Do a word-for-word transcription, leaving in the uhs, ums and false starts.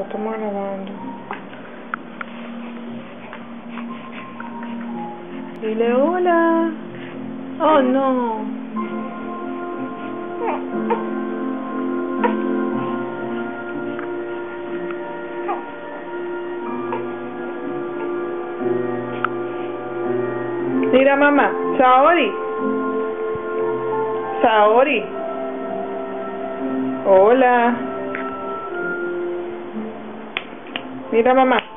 estamos grabando. Dile hola. Oh, no. Mira, mamá. Saori. Saori. Hola. Mira, mamá.